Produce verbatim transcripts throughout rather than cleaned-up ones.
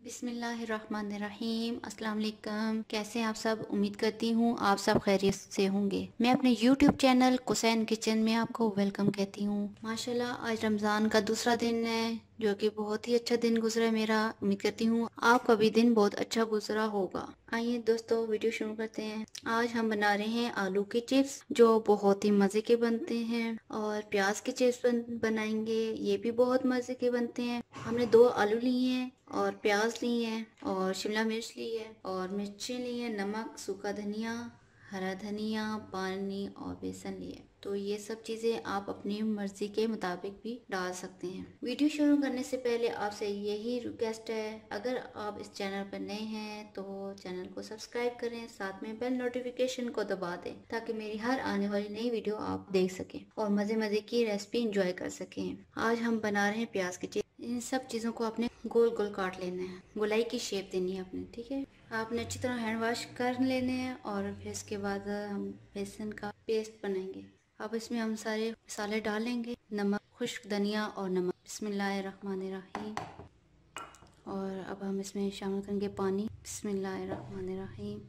बिस्मिल्लाहिर्रहमानिर्रहीम। अस्सलाम वालेकुम। कैसे हैं आप सब? उम्मीद करती हूँ आप सब खैरियत से होंगे। मैं अपने यूट्यूब चैनल कुसैन किचन में आपको वेलकम कहती हूँ। माशाल्लाह आज रमज़ान का दूसरा दिन है, जो कि बहुत ही अच्छा दिन गुजरा मेरा। उम्मीद करती हूँ आपका भी दिन बहुत अच्छा गुजरा होगा। आइए दोस्तों वीडियो शुरू करते हैं। आज हम बना रहे हैं आलू के चिप्स, जो बहुत ही मज़े के बनते हैं। और प्याज के चिप्स बन, बनाएंगे, ये भी बहुत मज़े के बनते हैं। हमने दो आलू लिए हैं और प्याज ली है और शिमला मिर्च ली है और मिर्चें ली है, नमक, सूखा धनिया, हरा धनिया, पानी और बेसन लिए। तो ये सब चीज़ें आप अपनी मर्जी के मुताबिक भी डाल सकते हैं। वीडियो शुरू करने से पहले आपसे यही रिक्वेस्ट है, अगर आप इस चैनल पर नए हैं तो चैनल को सब्सक्राइब करें, साथ में बेल नोटिफिकेशन को दबा दें ताकि मेरी हर आने वाली नई वीडियो आप देख सकें और मज़े मज़े की रेसिपी इंजॉय कर सकें। आज हम बना रहे हैं प्याज की चिप्स। इन सब चीज़ों को आपने गोल गोल काट लेना है, गोलाई की शेप देनी है आपने, ठीक है। आपने अच्छी तरह हैंड वॉश कर लेने हैं और फिर इसके बाद हम बेसन का पेस्ट बनाएंगे। अब इसमें हम सारे मसाले डालेंगे, नमक, खुश्क धनिया और नमक। बिस्मिल्लाहिर्रहमानिर्रहीम। और अब हम इसमें शामिल करेंगे पानी। बिस्मिल्लाहिर्रहमानिर्रहीम।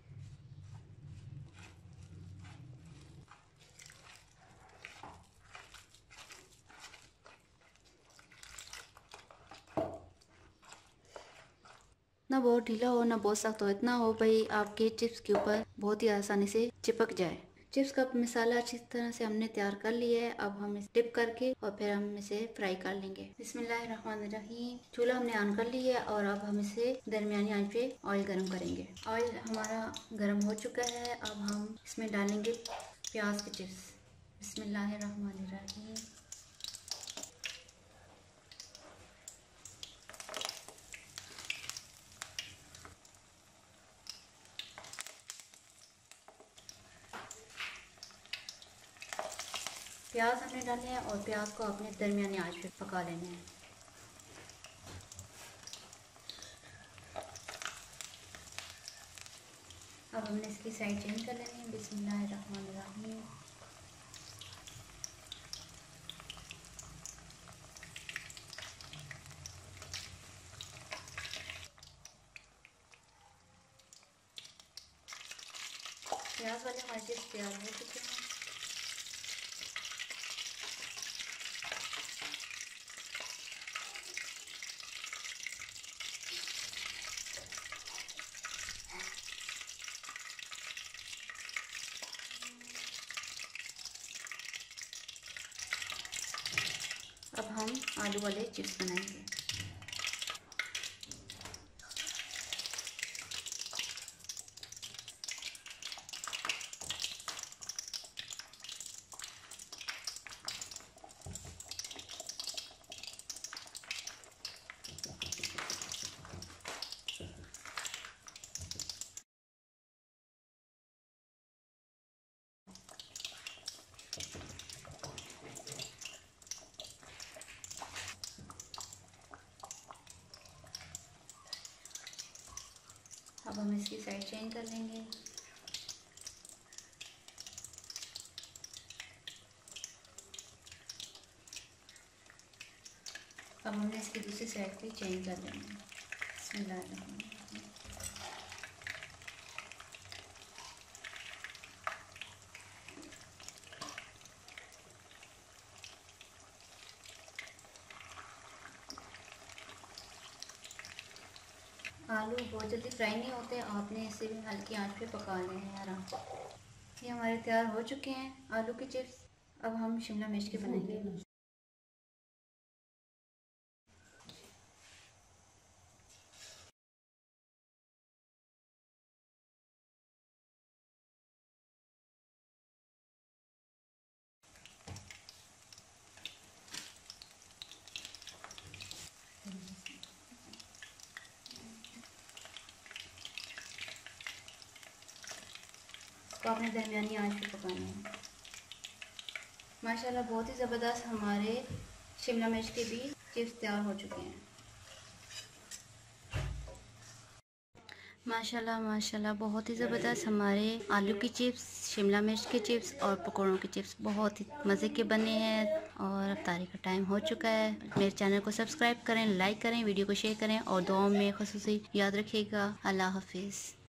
ना बहुत ढीला हो ना बहुत सख्त हो, इतना हो भाई आपके चिप्स के ऊपर बहुत ही आसानी से चिपक जाए। चिप्स का मसाला अच्छी तरह से हमने तैयार कर लिया है। अब हम इसे डिप करके और फिर हम इसे फ्राई कर लेंगे। बिस्मिल्लाहिर्रहमानिर्रहीम। चूल्हा हमने ऑन कर लिया है और अब हम इसे दरमियानी आंच पे ऑयल गर्म करेंगे। ऑयल हमारा गर्म हो चुका है। अब हम इसमें डालेंगे प्याज के चिप्स। बिस्मिल्लाहिर्रहमानिर्रहीम। प्याज हमने डाले हैं और प्याज को अपने दरमियानी आंच पे पका लेना है। अब हमने इसकी साइड चेंज कर लेनी है। बिस्मिल्लाहिर्रहमानिर्रहीम। प्याज वाले हमारे चिप्स तैयार हो चुके हैं। अब हम आलू वाले चिप्स बनाएंगे। अब हम इसकी साइड चेंज कर लेंगे। अब हमने इसकी दूसरी साइड भी चेंज कर लेंगे। बिस्मिल्लाहिर्रहमानिर्रहीम। आलू बहुत जल्दी फ्राई नहीं होते, आपने इसे भी हल्की आंच पे पका लेने हैं आराम से। ये हमारे तैयार हो चुके हैं आलू के चिप्स। अब हम शिमला मिर्च के बनाएंगे। इसको आपने दरमियानी आंच पे पकाना है। माशाल्लाह बहुत ही ज़बरदस्त हमारे शिमला मिर्च के भी चिप्स तैयार हो चुके हैं। माशाल्लाह माशाल्लाह, बहुत ही ज़बरदस्त। हमारे आलू की चिप्स, शिमला मिर्च के चिप्स और पकौड़ों के चिप्स बहुत ही मज़े के बने हैं। और अफ्तारी का टाइम हो चुका है। मेरे चैनल को सब्सक्राइब करें, लाइक करें, वीडियो को शेयर करें और दुआओं में ख़ुसूसी याद रखिएगा। अल्लाह हाफिज़।